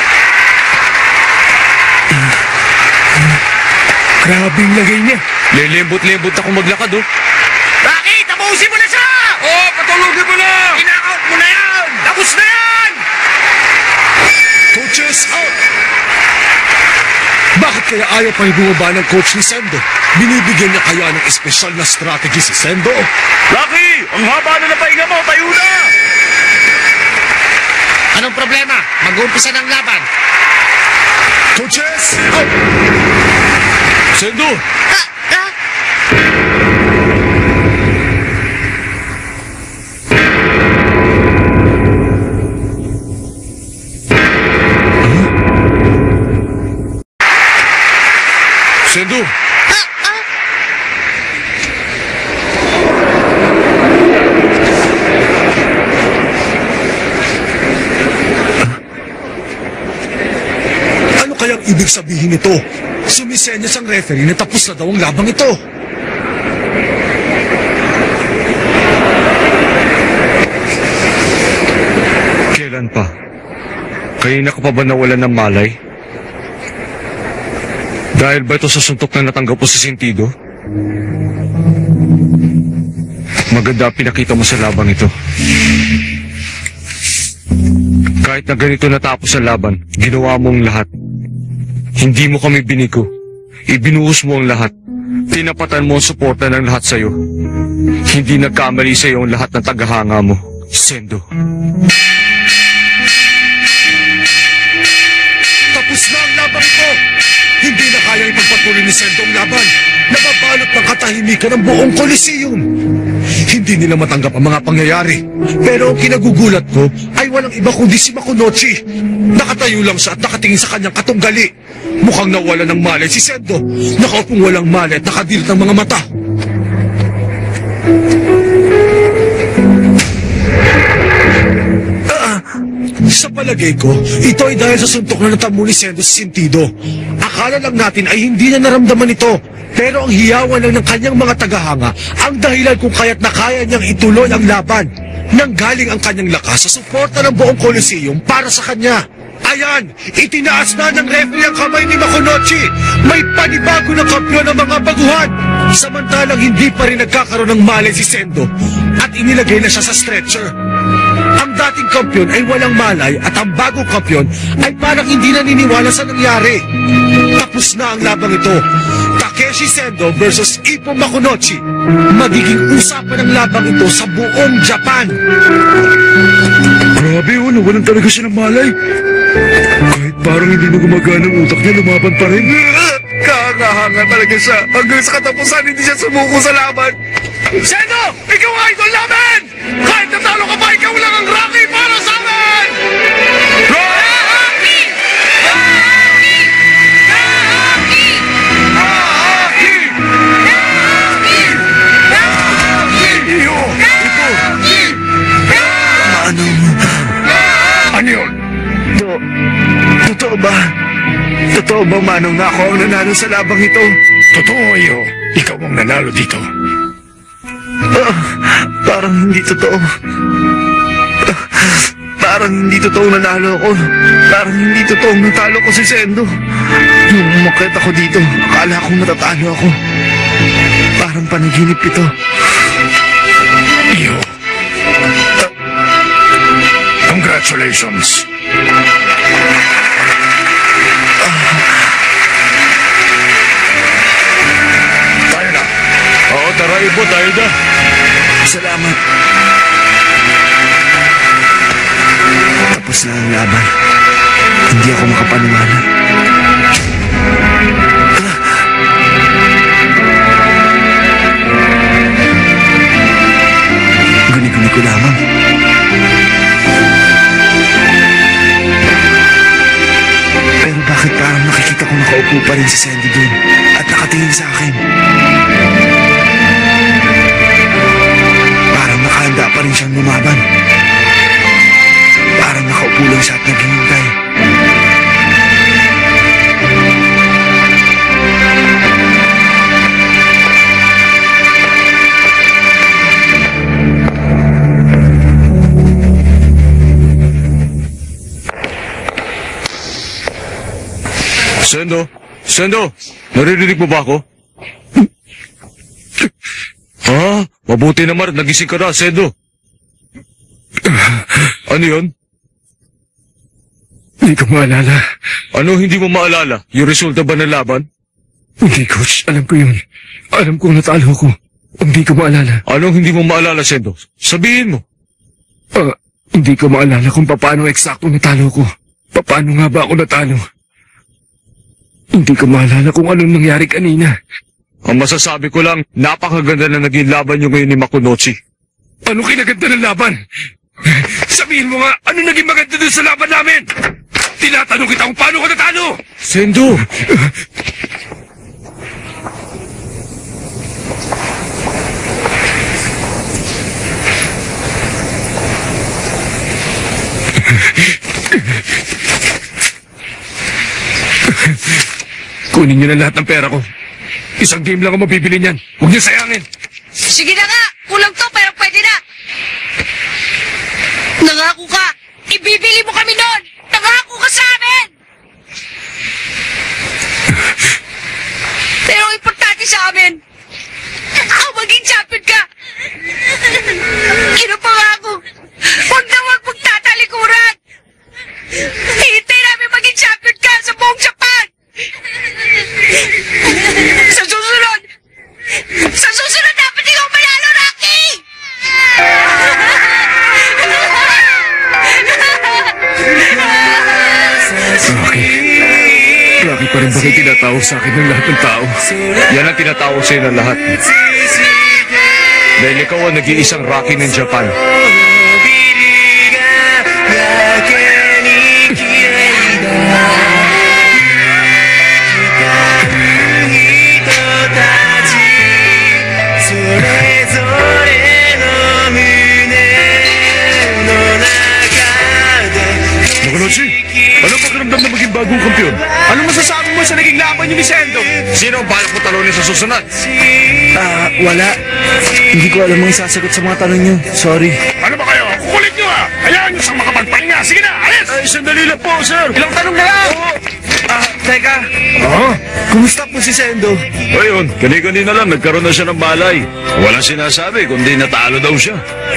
S4: Grabing lagay niya.
S1: Lelembot-lembot ako maglakad, oh.
S2: Rocky, tapusin mo na siya!
S1: Oh, patulogin mo na!
S2: Kinakaut mo na yan! Tapos na yan!
S6: Coaches, out! Bakit kaya ayaw pa bumaba ng coach ni Sendo? Binibigyan niya kaya ng espesyal na strategy si Sendo?
S1: Rocky! Ang haba na napahinga mo! Tayo na!
S2: Anong problema? Mag-uumpisa ng laban.
S6: Coaches, out!
S1: Sendo!
S5: Ah, ah,
S1: Sendo!
S5: ah, ah.
S6: Ano kayang ibig sabihin nito? Sumisenyas ang referee na tapos na daw ang labang ito.
S1: Kailan pa? Kanina ka pa ba nawalan ng malay? Dahil ba ito sa suntok na natanggap mo sa sentido? Maganda pinakita mo sa labang ito. Kahit na ganito natapos ang laban, ginawa mo ang lahat. Hindi mo kami binigo. Ibinuhos mo ang lahat. Tinapatan mo ang suporta ng lahat sa'yo. Hindi nagkamali sa'yo ang lahat ng tagahanga mo, Sendo.
S6: Tapos na ang labang ito! Hindi na kaya ipagpatuloy ni Sendo ang laban. Nababalot ng katahimikan ng buong Coliseum. Hindi nila matanggap ang mga pangyayari. Pero ang kinagugulat ko ay walang iba kundi si Makunochi. Nakatayo lang siya at nakatingin sa kanyang katunggali. Mukhang nawala ng malay si Sendo. Nakaupong walang malay at nakadilat ng mga mata. Ah, sa palagay ko, ito ay dahil sa suntok na natamo ni Sendo sa sentido. Akala akala lang natin ay hindi niya naramdaman ito. Pero ang hiyawan lang ng kanyang mga tagahanga ang dahilan kung kaya't nakaya niyang ituloy ang laban. Nanggaling ang kanyang lakas sa suporta ng buong Coliseum para sa kanya. Ayan, itinaas na ng referee ang kamay ni Makunochi. May panibago na kampiyon ng mga baguhan. Samantalang hindi pa rin nagkakaroon ng malay si Sendo at inilagay na siya sa stretcher. Ang dating kampiyon ay walang malay at ang bagong kampiyon ay parang hindi naniniwala sa nangyari. Tapos na ang labang ito. Takeshi Sendo versus Ippo Makunochi. Magiging usapan ng labang ito sa buong Japan.
S4: Grabe oh, nawalan talaga siya ng malay. Kahit parang hindi na gumagana ang utak niya, lumaban pa rin.
S6: Kakahanga talaga siya. Hanggang sa katapusan, hindi siya sumuko sa laban.
S1: Sendo! Ikaw ang idol namin! Kahit natalo ka pa, ikaw lang ang Rocky para sa amin!
S5: Rocky! Rocky! Rocky!
S1: Rocky!
S5: Rocky!
S1: Iyo! Ito!
S6: Ano?
S1: Ano yun?
S6: To, totoo ba? Totoo ba, Manong, na ako ang nanalo sa labang ito?
S1: Totoo, Iyo. Ikaw ang nanalo dito.
S6: Ah, parang hindi totoo. Ah, parang hindi totoo nanalo ako. Parang hindi totoo natalo ko si Sendo. Nung umakyat ako dito, akala kong natatalo ako. Parang panaginip ito.
S1: Iyo. Congratulations. Tayo na. Oo, tara, Ibo, tayo na.
S6: Salamat. Tapos na ang laban. Hindi ako makapaniwala. Guni-guni ko lamang. Pero bakit parang nakikita ko nakaupo pa rin si Sandy dun at nakatingin sa akin? Parang nakahanda pa rin siyang lumaban. Parang nakaupo lang siya at naghihintay.
S1: Sendo? Sendo? Naririnig mo ba ako? Ha? Mabuti naman, nagising ka na, Sendo. Ano yun?
S4: Hindi ko maalala.
S1: Ano hindi mo maalala? Yung resulta ba ng laban?
S4: Hindi, Coach. Alam ko yun. Alam kong natalo ko. Hindi ko maalala.
S1: Anong hindi mo maalala, Sendo? Sabihin mo.
S4: Ah, hindi ko maalala kung paano eksakto natalo ko. Paano nga ba ako natalo? Hindi ko maalala kung anong nangyari kanina.
S1: Ang masasabi ko lang, napakaganda na naging laban nyo ngayon ni Makunochi.
S4: Ano kinaganda ng laban? Sabihin mo nga, ano naging maganda dun sa laban namin? Tinatanong kita kung paano ko natalo!
S1: Sendo!
S4: Kunin niyo na lahat ng pera ko. Isang game lang ang mabibili niyan. Huwag niyo sayangin.
S5: Sige na nga! Kulang to pero pwede na! Nangako ka! Ibibili mo kami nun! Nangako ka sa amin! Pero ang importante sa amin, ikaw maging champion ka! Kinapangako! Huwag na huwag magtatalikuran! Hintay namin maging champion ka sa buong Japan! Sa susunod! Sa susunod dapat ikaw manalo, Rocky!
S4: Rocky. Rocky pa rin ba kayo tinatawag sa akin ng lahat ng tao?
S1: Yan ang tinatawag sa'yo ng lahat. Dahil ikaw ang nag-iisang Rocky ng Japan.
S4: Makunochi, ano ba
S6: pakiramdam na maging bagong kampiyon? Ano masasabi mo sa naging laban niyo ni Sendo?
S1: Sino ang balak mo talunin sa susunod?
S2: Ah, wala. Hindi ko alam ang isasagot sa mga tanong niyo. Sorry.
S6: Ano ba kayo? Kukulit niyo ah! Hayaan niyo siyang makapagpahinga. Sige na, alis!
S2: Ay, sandali lang po, sir.
S6: Ilang tanong na lang!
S2: Ah, teka.
S6: Oo?
S2: Kumusta po si Sendo?
S1: Ayun, kani-kanina lang nagkaroon na siya ng balay. Walang sinasabi, kundi natalo daw siya.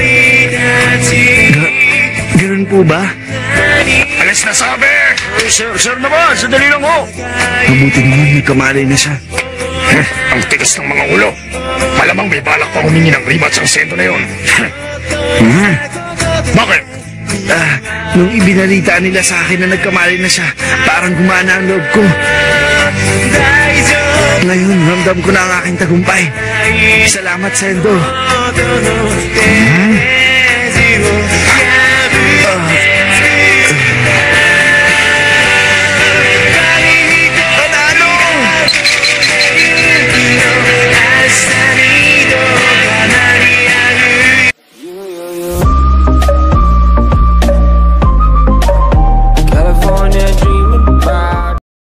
S2: Ga ganun po ba?
S6: Alis na sabi!
S1: Eh, sir, sir naman, sandali lang ho.
S2: Mabuti naman nagkamalay na siya.
S6: Ang tigas ng mga ulo. Malamang may balak pa humingi ng rematch ang Sendo na yun. Bakit?
S2: Ah, nung ibinalita nila sa akin na nagkamalay na siya, parang gumana ang loob ko. Ngayon, ramdam ko na ang aking tagumpay. Salamat, Sendo.
S6: Hmm?